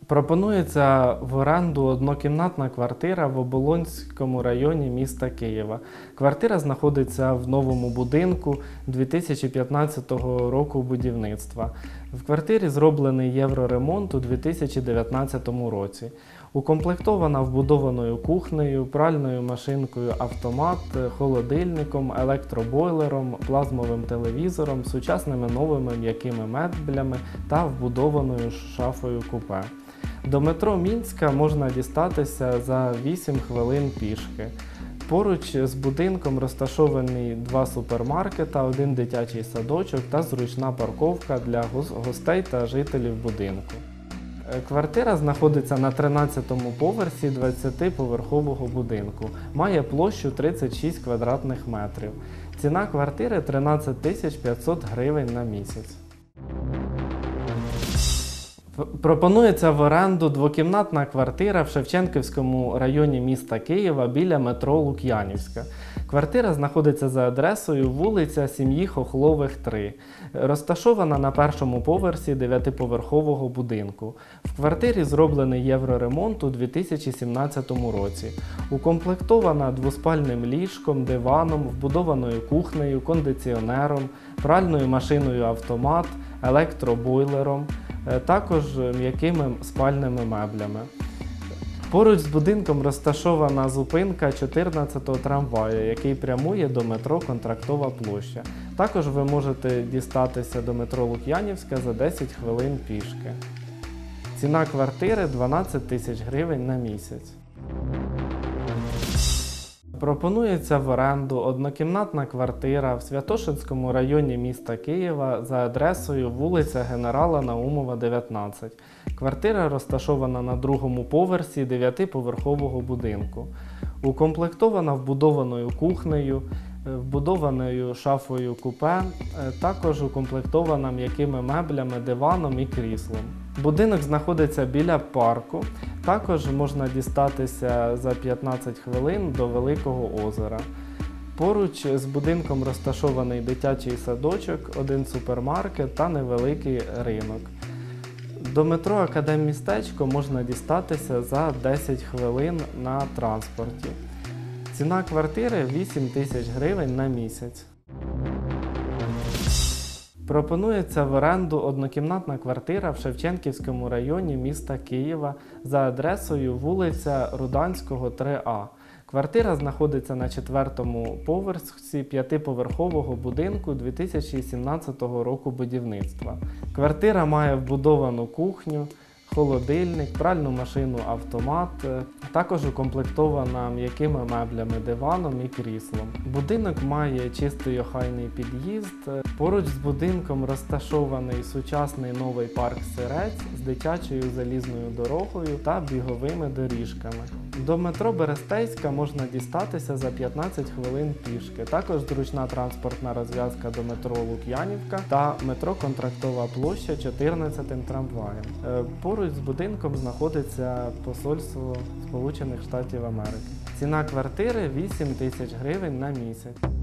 Пропонується в оренду однокімнатна квартира в Оболонському районі міста Києва. Квартира знаходиться в новому будинку 2015 року будівництва. В квартирі зроблений євроремонт у 2019 році. Укомплектована вбудованою кухнею, пральною машинкою автомат, холодильником, електробойлером, плазмовим телевізором, сучасними новими м'якими меблями та вбудованою шафою купе. До метро Мінська можна дістатися за 8 хвилин пішки. Поруч з будинком розташовані 2 супермаркета, 1 дитячий садочок та зручна парковка для гостей та жителів будинку. Квартира знаходиться на 13-му поверсі 20-поверхового будинку. Має площу 36 квадратних метрів. Ціна квартири – 13 500 гривень на місяць. Пропонується в оренду двокімнатна квартира в Шевченківському районі міста Києва біля метро Лук'янівська. Квартира знаходиться за адресою вулиця Сім'ї Хохлових, 3. Розташована на першому поверсі 9-поверхового будинку. В квартирі зроблений євроремонт у 2017 році. Укомплектована двоспальним ліжком, диваном, вбудованою кухнею, кондиціонером, пральною машиною автомат, електробойлером, також м'якими спальними меблями. Поруч з будинком розташована зупинка 14-го трамваю, який прямує до метро Контрактова площа. Також ви можете дістатися до метро Лук'янівська за 10 хвилин пішки. Ціна квартири – 12 тисяч гривень на місяць. Пропонується в оренду однокімнатна квартира в Святошинському районі міста Києва за адресою вулиця Генерала Наумова, 19. Квартира розташована на 2-му поверсі 9-поверхового будинку. Укомплектована вбудованою кухнею, вбудованою шафою купе, також укомплектована м'якими меблями, диваном і кріслом. Будинок знаходиться біля парку, також можна дістатися за 15 хвилин до Великого озера. Поруч з будинком розташований дитячий садочок, 1 супермаркет та невеликий ринок. До метро Академмістечко можна дістатися за 10 хвилин на транспорті. Ціна квартири – 8 тисяч гривень на місяць. Пропонується в оренду однокімнатна квартира в Шевченківському районі міста Києва за адресою вулиця Руданського, 3А. Квартира знаходиться на 4-му поверсі 5-поверхового будинку 2017 року будівництва. Квартира має вбудовану кухню, холодильник, пральну машину автомат, також укомплектована м'якими меблями, диваном і кріслом. Будинок має чистий охайний під'їзд. Поруч з будинком розташований сучасний новий парк Сирець з дитячою залізною дорогою та біговими доріжками. До метро Берестейська можна дістатися за 15 хвилин пішки. Також зручна транспортна розв'язка до метро Лук'янівка та метро Контрактова площа 14-м трамваєм. Поруч з будинком знаходиться посольство Сполучених Штатів Америки. Ціна квартири – 8 тисяч гривень на місяць.